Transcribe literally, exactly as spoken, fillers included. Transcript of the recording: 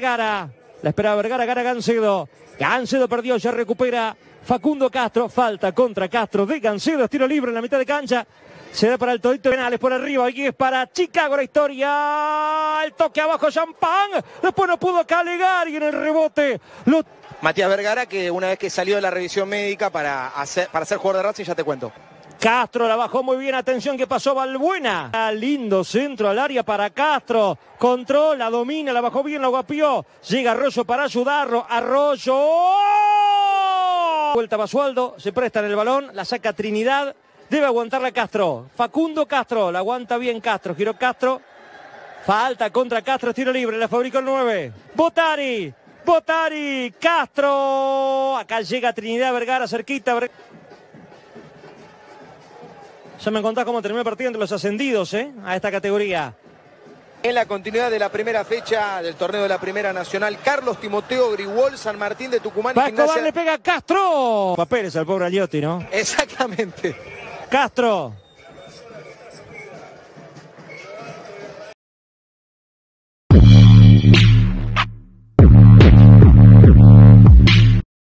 Vergara. La esperaba Vergara, gana Gancedo. Gancedo perdió, ya recupera Facundo Castro. Falta contra Castro de Gancedo. Tiro libre en la mitad de cancha. Se da para el todito penales por arriba. Aquí es para Chicago la historia. El toque abajo, Champán. Después no pudo Calegari y en el rebote. Lo... Matías Vergara, que una vez que salió de la revisión médica para, hacer, para ser jugador de Racing, ya te cuento. Castro la bajó muy bien, atención que pasó Balbuena. Lindo centro al área para Castro. Controla, domina, la bajó bien, la guapió. Llega Arroyo para ayudarlo. Arroyo. Vuelta Basualdo, se presta en el balón, la saca Trinidad. Debe aguantarla Castro. Facundo Castro, la aguanta bien Castro. Giró Castro. Falta contra Castro, tiro libre, la fabricó el nueve. Botari. Botari. Castro. Acá llega Trinidad Vergara, cerquita. Vergara. Ya me contás cómo terminó el partido entre los ascendidos, ¿eh? A esta categoría. En la continuidad de la primera fecha del torneo de la Primera Nacional, Carlos Timoteo Grigol, San Martín de Tucumán. Va Escobar, le pega a Castro. Papeles al pobre Aliotti, ¿no? Exactamente. Castro.